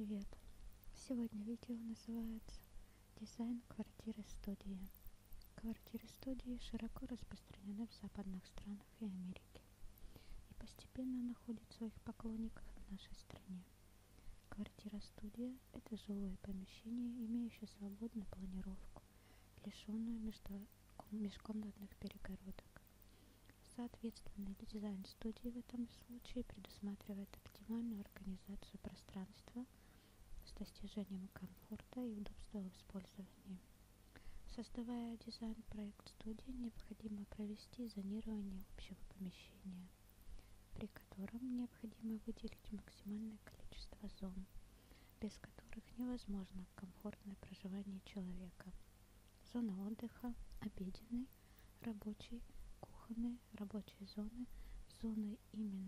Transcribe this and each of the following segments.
Привет! Сегодня видео называется «Дизайн квартиры-студии». Квартиры-студии широко распространены в западных странах и Америке и постепенно находят своих поклонников в нашей стране. Квартира-студия– это жилое помещение, имеющее свободную планировку, лишенную межкомнатных перегородок. Соответственный дизайн студии в этом случае предусматривает оптимальную организацию пространства с достижением комфорта и удобства в использовании. Создавая дизайн-проект студии, необходимо провести зонирование общего помещения, при котором необходимо выделить максимальное количество зон, без которых невозможно комфортное проживание человека. Зоны отдыха, обеденной, рабочей, кухонной, рабочие зоны, зоны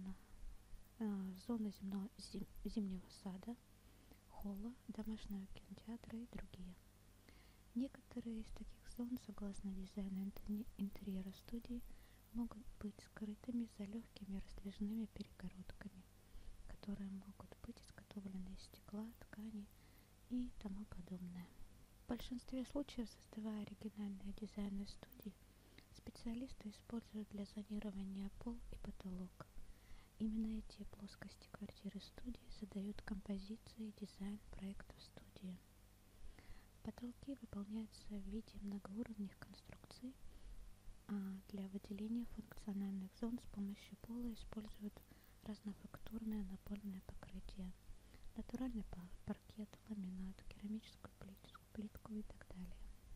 зимнего сада, холла, домашнего кинотеатра и другие. Некоторые из таких зон, согласно дизайну интерьера студии, могут быть скрытыми за легкими раздвижными перегородками, которые могут быть изготовлены из стекла, ткани и тому подобное. В большинстве случаев, создавая оригинальные дизайны студий, специалисты используют для зонирования пол и потолок. Именно эти плоскости квартиры-студии задают композиции и дизайн проектов студии. Потолки выполняются в виде многоуровневых конструкций, а для выделения функциональных зон с помощью пола используют разнофактурное напольное покрытие, натуральный паркет, ламинат, керамическую плитку и так далее.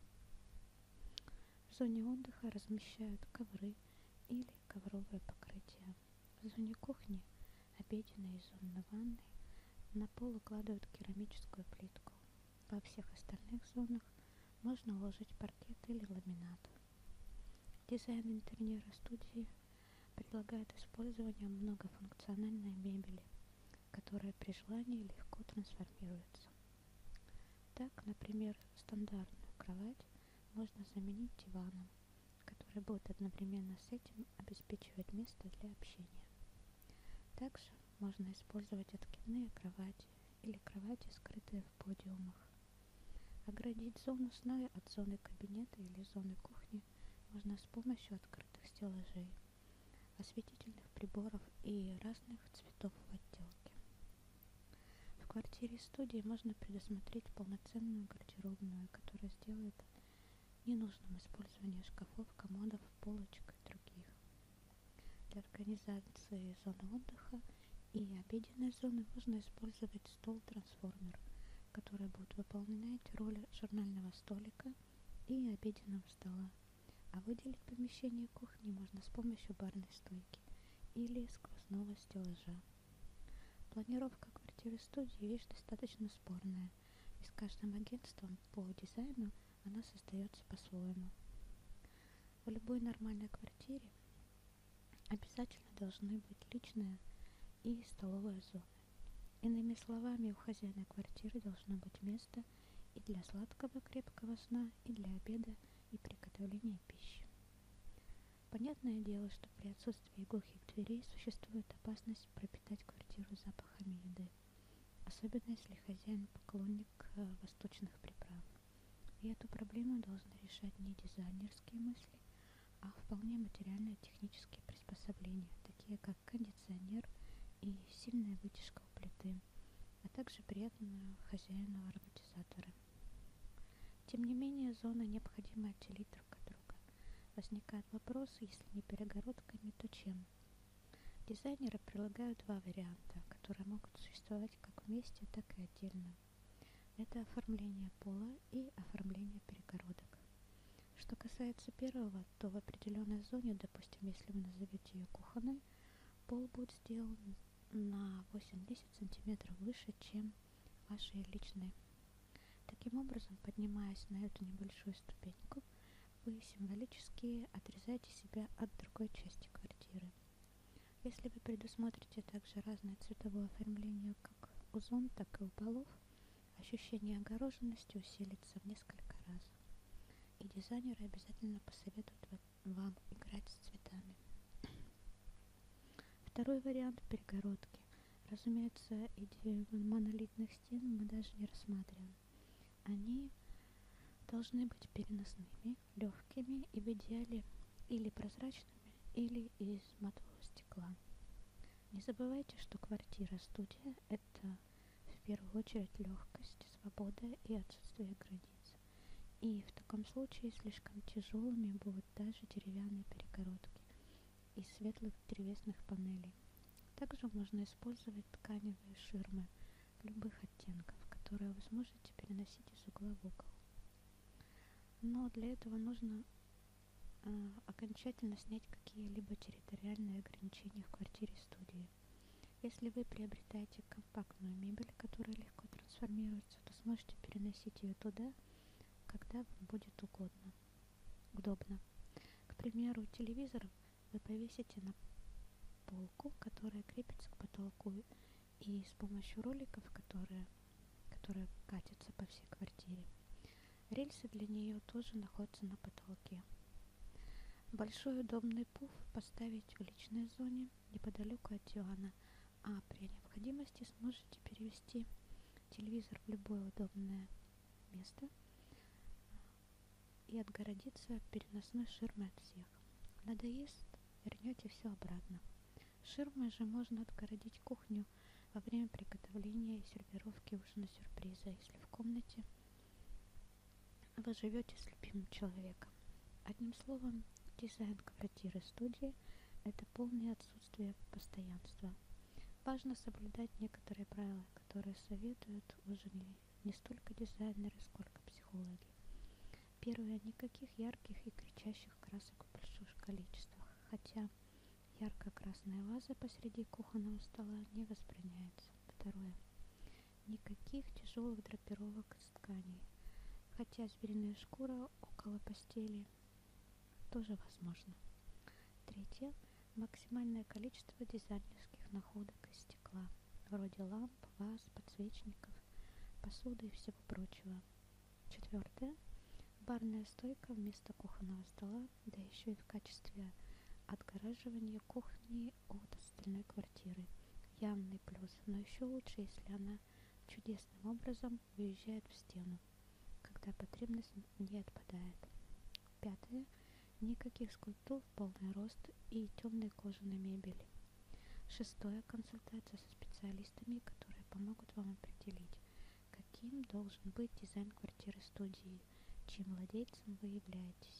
В зоне отдыха размещают ковры или ковровое покрытие. В зоне кухни, обеденной и зоны ванной на пол укладывают керамическую плитку. Во всех остальных зонах можно уложить паркет или ламинат. Дизайн интерьера студии предлагает использование многофункциональной мебели, которая при желании легко трансформируется. Так, например, стандартную кровать можно заменить диваном, который будет одновременно с этим обеспечивать место для общения. Также можно использовать откидные кровати или кровати, скрытые в подиумах. Оградить зону сна от зоны кабинета или зоны кухни можно с помощью открытых стеллажей, осветительных приборов и разных цветов в отделке. В квартире-студии можно предусмотреть полноценную гардеробную, которая сделает ненужным использование шкафов, комодов, полочек и других. Для организации зоны отдыха и обеденной зоны можно использовать стол-трансформер, который будет выполнять роль журнального столика и обеденного стола, а выделить помещение кухни можно с помощью барной стойки или сквозного стеллажа. Планировка квартиры-студии – вещь достаточно спорная, и с каждым агентством по дизайну она создается по-своему. В любой нормальной квартире обязательно должны быть личная и столовая зоны. Иными словами, у хозяина квартиры должно быть место и для сладкого крепкого сна, и для обеда, и приготовления пищи. Понятное дело, что при отсутствии глухих дверей существует опасность пропитать квартиру запахами еды, особенно если хозяин поклонник восточных приправ. И эту проблему должны решать не дизайнерские мысли, а вполне материальные технические приспособления, такие как кондиционер и сильная вытяжка у плиты, а также приятные хозяину ароматизаторы. Тем не менее, зоны необходимо отделить друг от друга. Возникает вопрос, если не перегородками, то чем? Дизайнеры предлагают два варианта, которые могут существовать как вместе, так и отдельно. Это оформление пола и оформление перегородок. Что касается первого, то в определенной зоне, допустим, если вы назовете ее кухонной, пол будет сделан на 8-10 см выше, чем вашей личной. Таким образом, поднимаясь на эту небольшую ступеньку, вы символически отрезаете себя от другой части квартиры. Если вы предусмотрите также разное цветовое оформление как у зон, так и у полов, ощущение огороженности усилится в несколько раз. И дизайнеры обязательно посоветуют вам играть с цветами. Второй вариант перегородки Разумеется, идею монолитных стен мы даже не рассматриваем. Они должны быть переносными, легкими и в идеале или прозрачными, или из матового стекла. Не забывайте, что квартира-студия – это в первую очередь легкость, свобода и отсутствие границ. И в таком случае слишком тяжелыми будут даже деревянные перегородки из светлых древесных панелей. Также можно использовать тканевые ширмы любых оттенков, которые вы сможете переносить из угла в угол. Но для этого нужно окончательно снять какие-либо территориальные ограничения в квартире-студии. Если вы приобретаете компактную мебель, которая легко трансформируется, то сможете переносить ее туда, когда вам будет удобно. К примеру, телевизор вы повесите на полку, которая крепится к потолку, и с помощью роликов, которые катятся по всей квартире. Рельсы для нее тоже находятся на потолке. Большой удобный пуф поставить в личной зоне неподалеку от дивана, а при необходимости сможете перевести телевизор в любое удобное место и отгородиться переносной ширмой от всех. Надоест, вернете все обратно. Ширмой же можно отгородить кухню во время приготовления и сервировки ужина-сюрприза, если в комнате вы живете с любимым человеком. Одним словом, дизайн квартиры-студии – это полное отсутствие постоянства. Важно соблюдать некоторые правила, которые советуют уже не столько дизайнеры, сколько психологи. Первое – никаких ярких и кричащих красок в больших количествах, хотя ярко-красная ваза посреди кухонного стола не возбраняется. Второе – никаких тяжелых драпировок из тканей, хотя звериная шкура около постели тоже возможно. Третье – максимальное количество дизайнерских находок из стекла, вроде ламп, ваз, подсвечников, посуды и всего прочего. Четвертое – барная стойка вместо кухонного стола, да еще и в качестве отгораживания кухни от остальной квартиры. Явный плюс, но еще лучше, если она чудесным образом выезжает в стену, когда потребность не отпадает. Пятое – никаких скульптур в полный рост и темной кожаной мебели. Шестое – консультация со специалистами, которые помогут вам определить, каким должен быть дизайн квартиры-студии, чьим владельцем вы являетесь.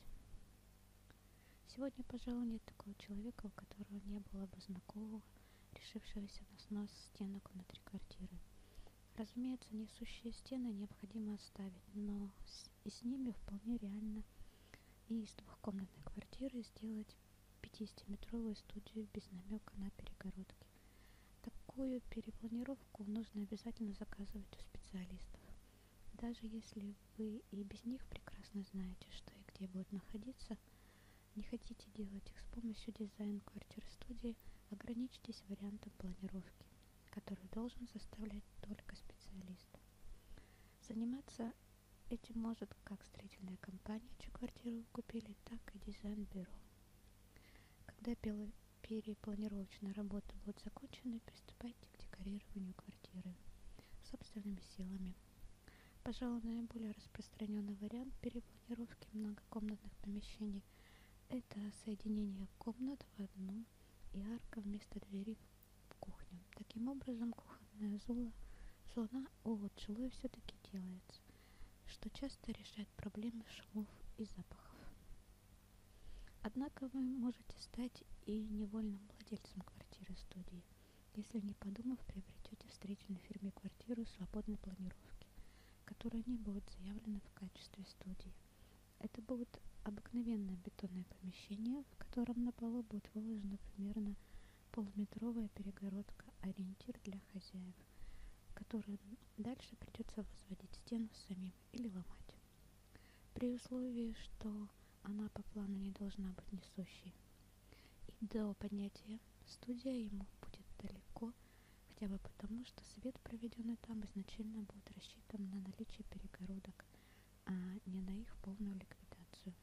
Сегодня, пожалуй, нет такого человека, у которого не было бы знакомого, решившегося на снос стенок внутри квартиры. Разумеется, несущие стены необходимо оставить, но и с ними вполне реально и из двухкомнатной квартиры сделать 50-метровую студию без намека на перегородки. Такую перепланировку нужно обязательно заказывать у специалистов. Даже если вы и без них прекрасно знаете, что и где будет находиться, не хотите делать их с помощью дизайна квартиры-студии, ограничьтесь вариантом планировки, который должен составлять только специалист. Заниматься этим может как строительная компания, чью квартиру вы купили, так и дизайн-бюро. Когда перепланировочные работы будут закончены, приступайте к декорированию квартиры собственными силами. Пожалуй, наиболее распространенный вариант перепланировки многокомнатных помещений – это соединение комнат в одну и арка вместо двери в кухню. Таким образом, кухонная зона от жилой все-таки делается, что часто решает проблемы шумов и запахов. Однако вы можете стать и невольным владельцем квартиры-студии, если, не подумав, приобретете в строительной фирме квартиру свободной планировки, которые не будут заявлены в качестве студии. Это будет обыкновенное бетонное помещение, в котором на полу будет выложена примерно полуметровая перегородка, ориентир для хозяев, которую дальше придется возводить стену самим или ломать. При условии, что она по плану не должна быть несущей. И до поднятия студия ему будет далеко, хотя бы потому, что свет, проведенный там, изначально будет рассчитан на наличие перегородок, а не на их полную ликвидацию.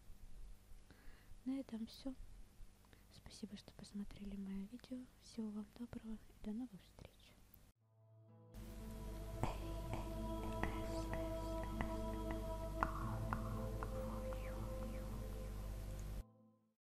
На этом все. Спасибо, что посмотрели мое видео. Всего вам доброго и до новых встреч.